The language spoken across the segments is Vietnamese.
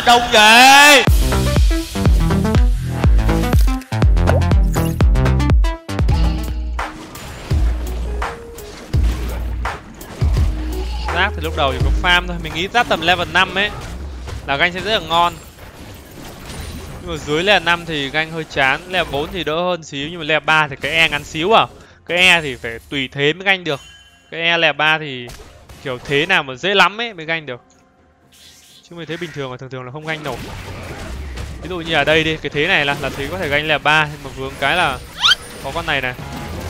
Đông vậy. Giáp thì lúc đầu chỉ có farm thôi, mình nghĩ giáp tầm level 5 ấy là ganh sẽ rất là ngon. Nhưng mà dưới level 5 thì ganh hơi chán, level 4 thì đỡ hơn xíu, nhưng mà level 3 thì cái E ngắn xíu à. Cái E thì phải tùy thế mới ganh được. Cái E level 3 thì kiểu thế nào mà dễ lắm ấy mới ganh được. Chứ mình thấy bình thường là thường là không ganh nổi. Ví dụ như ở đây đi, cái thế này là thế có thể ganh level 3, nhưng mà vướng cái là có con này này.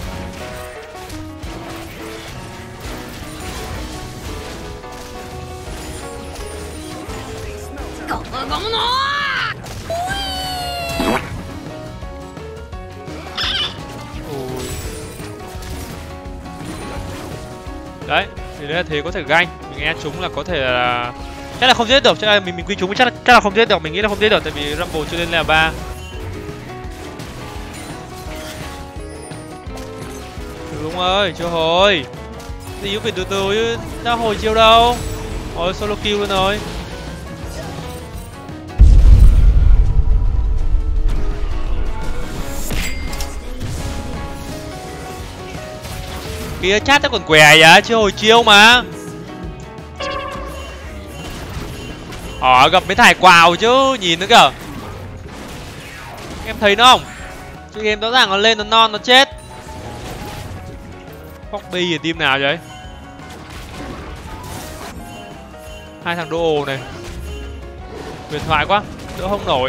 Đấy, thì đấy là thế có thể ganh. Mình nghe chúng là có thể là chắc là không giết được, chắc là mình quy chúng chắc là không giết được, mình nghĩ là không giết được tại vì Rumble chưa lên level 3. Đúng ơi, chưa hồi. Gì cũng phải từ từ chứ, đã hồi chiêu đâu. Ôi solo kill luôn rồi. Kia chat nó còn què vậy, chưa hồi chiêu mà. Gặp mấy thải quào chứ, nhìn nữa kìa. Em thấy nó không? Chứ game rõ ràng nó lên nó non nó chết. Poppy ở team nào vậy? Hai thằng đô ồ này. Huyền thoại quá, đỡ không nổi.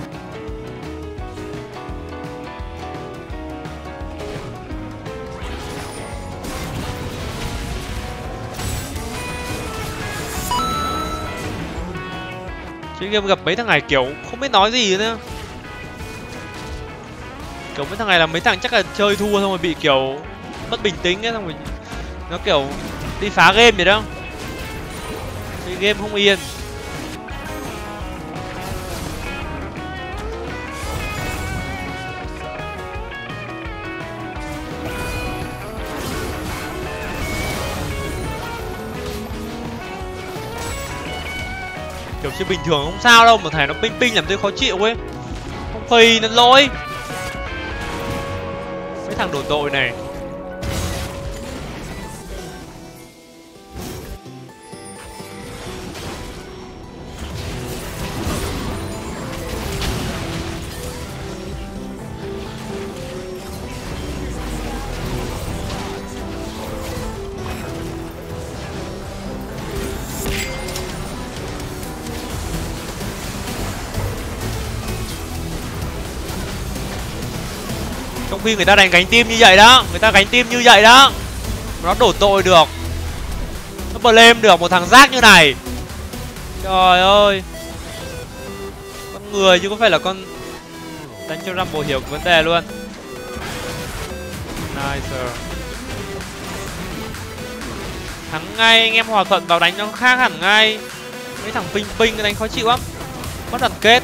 Chứ game gặp mấy thằng này kiểu không biết nói gì nữa. Kiểu mấy thằng này là mấy thằng chắc là chơi thua xong rồi bị kiểu mất bình tĩnh ấy, xong rồi nó kiểu đi phá game vậy đó. Thì game không yên. Kiểu chứ bình thường không sao đâu, mà thằng nó ping ping làm tôi khó chịu ấy. Không phi nó lỗi. Mấy thằng đổ tội này. Trong khi người ta đánh gánh team như vậy đó, người ta gánh team như vậy đó, nó đổ tội được, nó blame được một thằng rác như này. Trời ơi, con người chứ có phải là con đánh cho Rumble hiểu vấn đề luôn. Nice. Thắng ngay, anh em hòa thuận vào đánh nó khác hẳn ngay. Mấy thằng ping ping đánh khó chịu lắm, mất đoàn kết.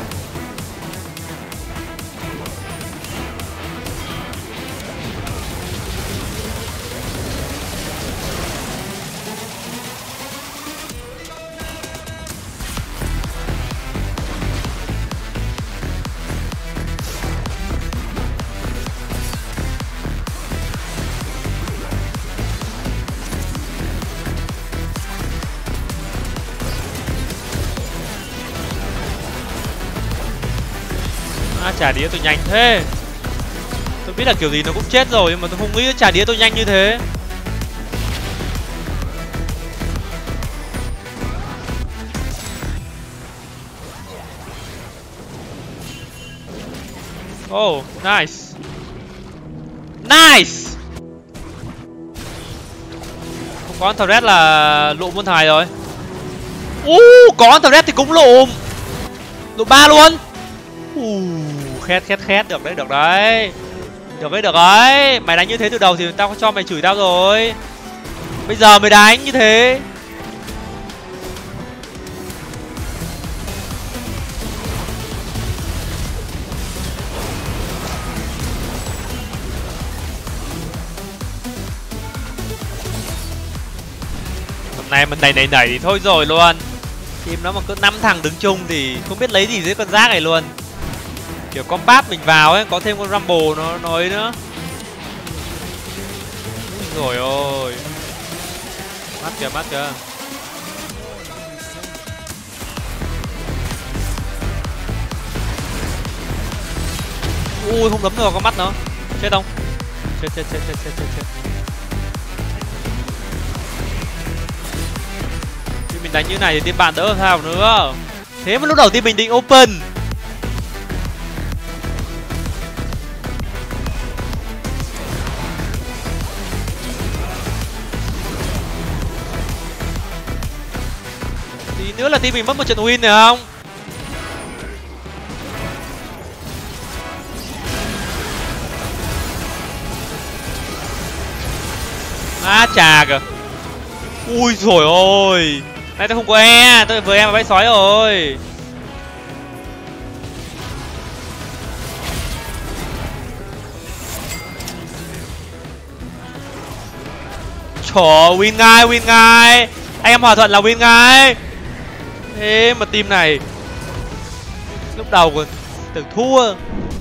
Trả đĩa tôi nhanh thế. Tôi biết là kiểu gì nó cũng chết rồi, nhưng mà tôi không nghĩ trả đĩa tôi nhanh như thế. Oh, nice. Nice. Không có thread là lụm con thài rồi. Có thread thì cũng lụm. Lụm 3 luôn. Khét được đấy, được đấy. Được đấy. Mày đánh như thế từ đầu thì tao cho mày chửi tao rồi. Bây giờ mày đánh như thế. Này mình nảy thì thôi rồi luôn. Team nó mà cứ 5 thằng đứng chung thì không biết lấy gì dưới con rác này luôn. Kiểu combat mình vào ấy, có thêm con Rumble nó ấy nữa. Rồi ôi. Mắt kìa, mắt kìa. Ui, không đấm được con mắt nó. Chết không? Chết. Thì mình đánh như này thì team bạn đỡ sao nữa. Thế mà lúc đầu team mình định open. Tí nữa là team mình mất một trận win rồi không? Á chà kìa. Ui rồi ôi. Này tôi không có E, tôi vừa em vào bãi sói rồi. Trời ơi, win ngay. Anh em hòa thuận là win ngay. Thế mà team này lúc đầu còn tưởng thua.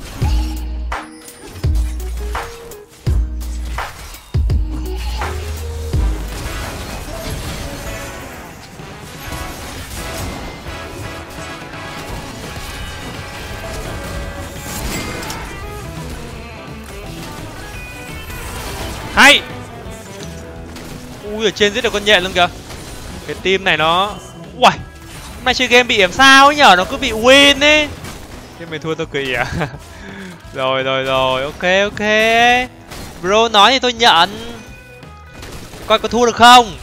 Hay. Ui, ở trên giết được con nhện luôn kìa. Cái team này nó uầy, hôm nay chơi game bị làm sao ấy nhở, nó cứ bị win ấy. Thế mày thua tôi cười à? Rồi, ok. Bro nói thì tôi nhận. Coi có thua được không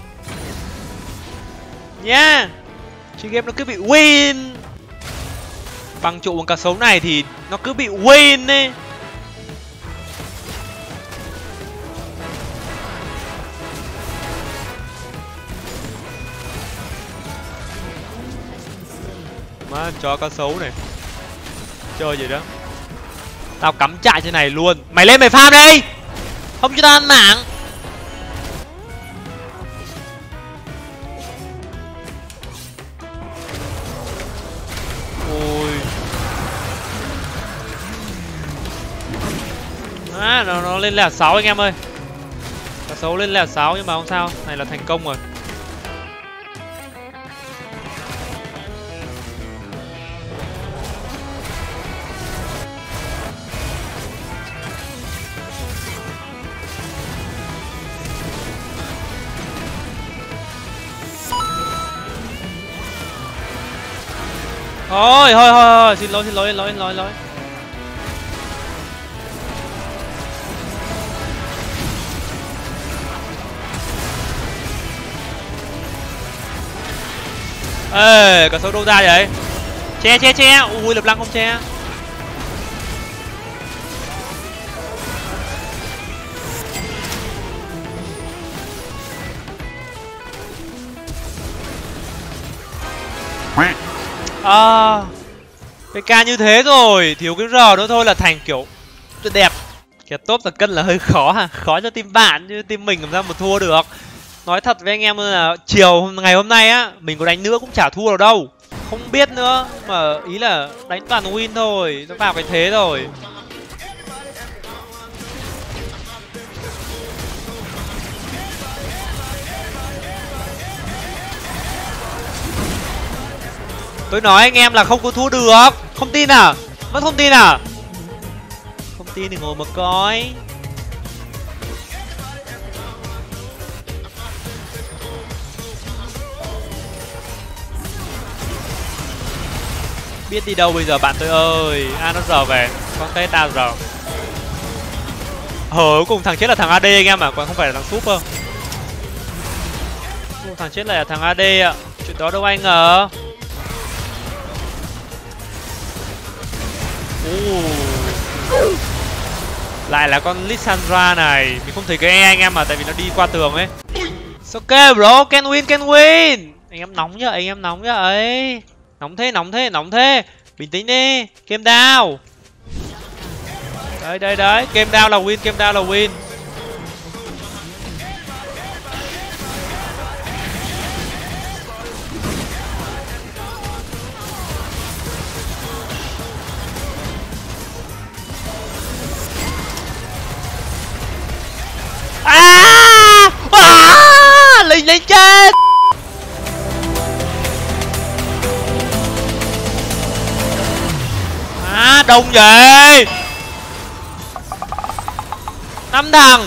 nhá. Chơi game nó cứ bị win. Băng trụ bằng cá sấu này thì nó cứ bị win ấy. Má chó cá sấu này. Chơi gì đó. Tao cắm trại trên này luôn. Mày lên mày farm đi. Không cho tao ăn mạng. Ôi. Nó lên level 6 anh em ơi. Cá sấu lên level 6 nhưng mà không sao. Này là thành công rồi. Thôi, xin lỗi. Ê, cá sấu đâu ra vậy? Che. Ui, lập lăng không che. PK như thế rồi, thiếu cái R nữa thôi là thành kiểu tuyệt đẹp. Kẻ top là cân là hơi khó ha, khó cho team bạn chứ team mình làm sao mà thua được. Nói thật với anh em là chiều ngày hôm nay á, mình có đánh nữa cũng chả thua được đâu. Không biết nữa, mà ý là đánh toàn win thôi, nó vào cái thế rồi. Tôi nói anh em là không có thua được. Không tin à? Vẫn không tin à? Không tin thì ngồi mà coi. Biết đi đâu bây giờ bạn tôi ơi. Nó giờ về. Con té tao giờ. Cuối cùng thằng chết là thằng AD anh em à, còn không phải là thằng Super. Thằng chết là thằng AD ạ. Chuyện đó đâu ai ngờ. Lại là con Lissandra này. Mình không thấy cái E anh em mà, tại vì nó đi qua tường ấy. Ok bro, can win. Anh em nóng nhá ấy. Nóng thế. Bình tĩnh đi. Game down. Đấy. Game down là win. đông vậy? 5 thằng.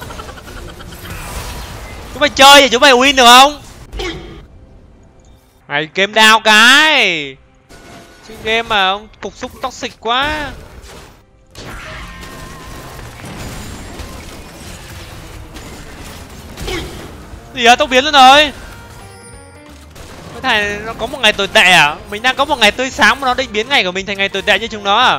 Chúng mày chơi thì chúng mày win được không? Mày game down cái. Chứ game mà ông cục xúc toxic quá. Gì à, tốc biến luôn rồi. Cái thằng nó có một ngày tồi tệ à? Mình đang có một ngày tươi sáng mà nó định biến ngày của mình thành ngày tồi tệ như chúng nó à?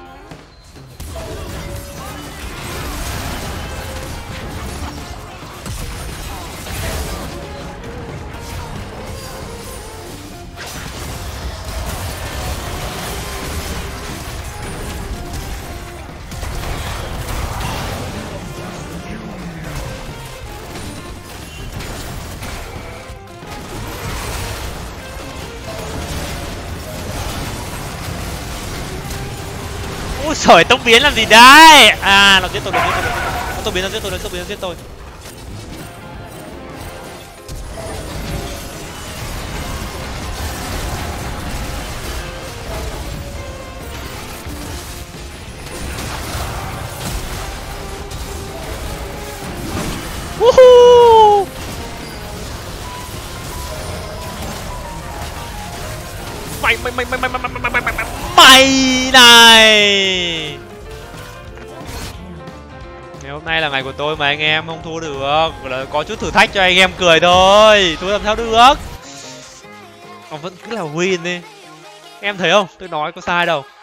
Ui sởi, tốc biến làm gì đấy? À, nó giết tôi, nó tốc biến, nó giết tôi, nó giết tôi. Woohoo! Mày này. Ngày hôm nay là ngày của tôi mà anh em không thua được, là có chút thử thách cho anh em cười thôi, thua làm sao được. Còn vẫn cứ là win đi. Em thấy không? Tôi nói có sai đâu.